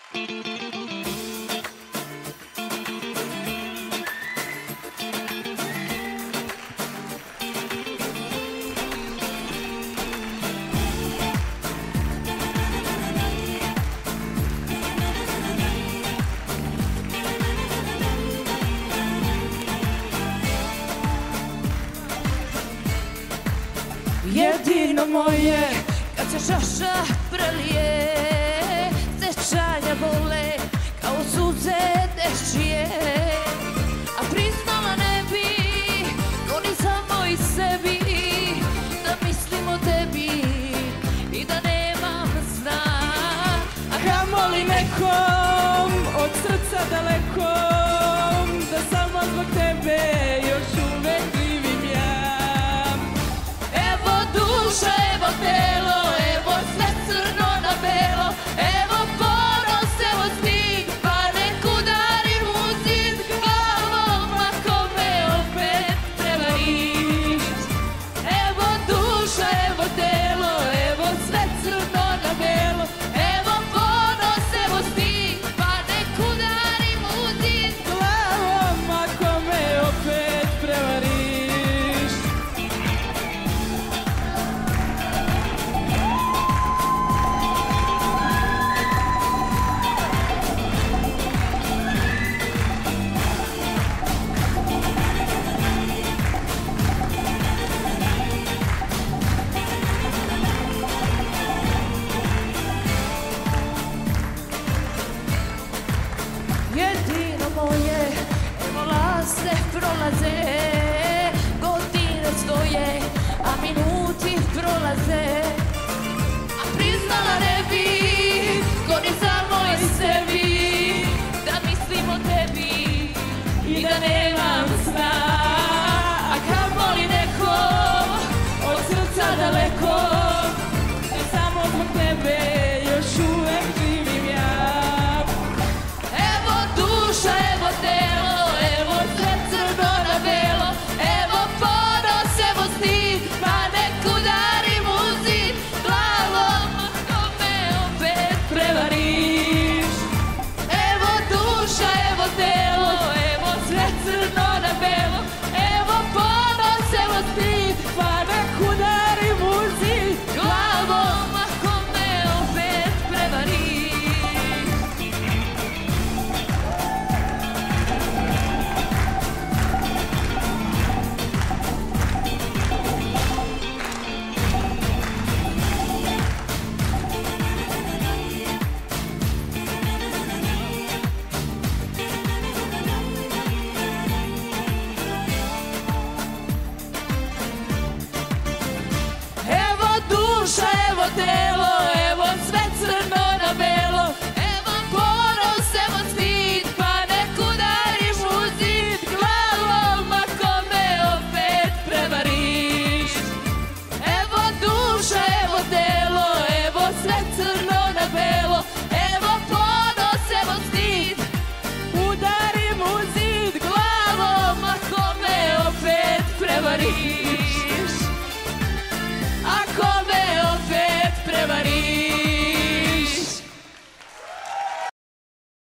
Jedino moje, kad se čaša prelije, sjećanja bole kao suze dečije. A priznala ne bi, ko ni samo i sebi, da mislim o tebi i da nemam sna. A kamoli nekom od srca dalekom, da samo zbog tebe još uvek živim ja. Evo duša, evo telo, evo sve crno na belo, evo ponos, evo stig, pa nek udarim u zid glavom ako me opet prevariš. Evo duša, evo telo, evo sve crno na belo, evo ponos, evo stig, pa nek udarim u zid glavom ako me opet prevariš. Jedino moje, evo laste prolaze,